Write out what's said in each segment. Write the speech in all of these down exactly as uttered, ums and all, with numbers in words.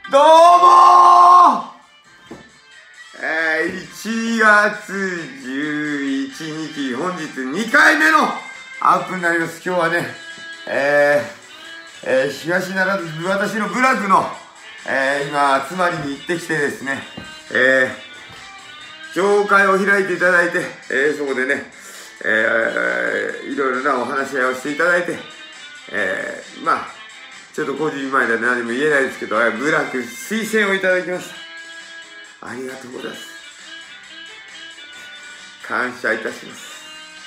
どうもー、えー、いちがつじゅういちにち、本日にかいめのアップになります。今日はね、えー、えー、東奈良市、私の部落の、えー、今、集まりに行ってきてですね、えー、教会を開いていただいて、えー、そこでね、えー、いろいろなお話し合いをしていただいて、えー、まあ、ちょっと個人前で何も言えないですけど、部落推薦をいただきました。ありがとうございます。感謝いたします。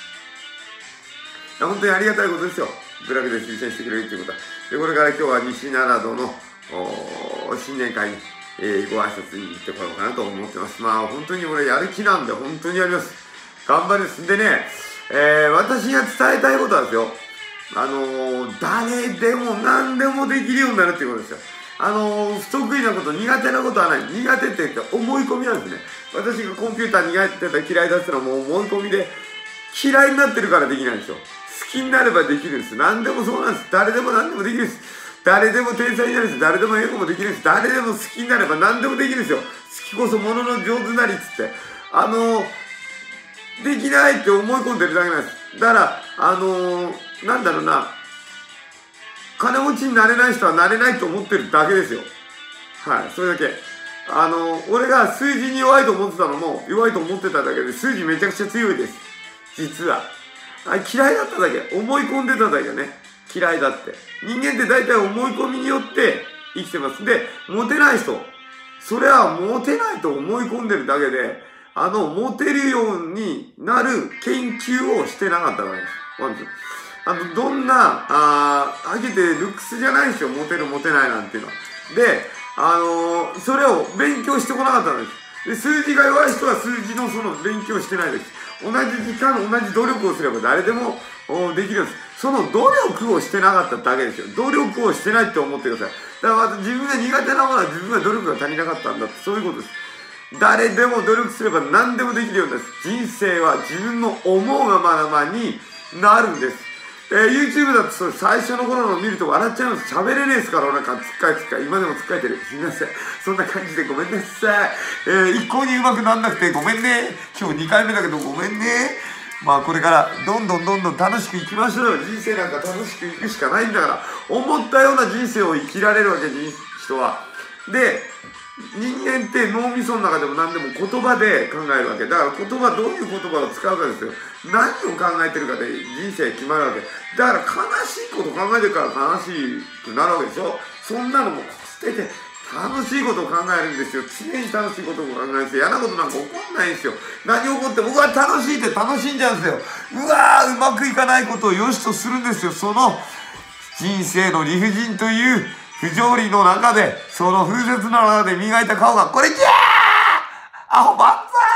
本当にありがたいことですよ。部落で推薦してくれるっていうことは。で、これから今日は西奈良堂の新年会に、えー、ご挨拶に行ってこようかなと思ってます。まあ本当に俺やる気なんで本当にやります。頑張ります。でね、えー、私が伝えたいことはですよ。あのー、誰でも何でもできるようになるっていうことですよ。あのー、不得意なこと、苦手なことはない。苦手って言って思い込みなんですね。私がコンピューター苦手だったら嫌いだったらもう思い込みで嫌いになってるからできないんですよ。好きになればできるんです。何でもそうなんです。誰でも何でもできるんです。誰でも天才になるんです。誰でも英語もできるんです。誰でも好きになれば何でもできるんですよ。好きこそものの上手なりっつって。あのー、できないって思い込んでるだけなんです。だから、あのー、なんだろうな、金持ちになれない人はなれないと思ってるだけですよ。はい、それだけ。あの、俺が数字に弱いと思ってたのも、弱いと思ってただけで、数字めちゃくちゃ強いです。実は。あ、嫌いだっただけ。思い込んでただけね。嫌いだって。人間って大体思い込みによって生きてます。で、モテない人。それはモテないと思い込んでるだけで、あの、モテるようになる研究をしてなかったわけです。あの、どんな、あー、はげてルックスじゃないんですよ。モテるモテないなんていうのは。で、あのー、それを勉強してこなかったんです。で、数字が弱い人は数字のその勉強してないです。同じ時間、同じ努力をすれば誰でもできるんです。その努力をしてなかっただけですよ。努力をしてないって思ってください。だから自分が苦手なものは自分が努力が足りなかったんだって、そういうことです。誰でも努力すれば何でもできるようになるんです。人生は自分の思うがままになるんです。えー、YouTube だとそれ最初の頃の見ると笑っちゃいます。喋れねえですから、俺なんかつっかえつっかえ。今でもつっかえてる。すみません。そんな感じでごめんなさい。えー、一向に上手くなんなくてごめんね。今日にかいめだけどごめんね。まあこれからどんどんどんどん楽しく生きましょうよ。人生なんか楽しく生くしかないんだから。思ったような人生を生きられるわけ、人は。で、人間って脳みその中でも何でも言葉で考えるわけ。だから言葉、どういう言葉を使うかですよ。何を考えてるかで人生決まるわけ。だから悲しいこと考えてるから悲しくなるわけでしょ。そんなのも捨てて楽しいことを考えるんですよ。常に楽しいことを考えるんですよ。嫌なことなんか起こんないんですよ。何起こって僕は楽しいって楽しんじゃうんですよ。うわー、うまくいかないことを良しとするんですよ。その人生の理不尽という不条理の中で、その風雪の中で磨いた顔がこれじゃー、アホ万歳。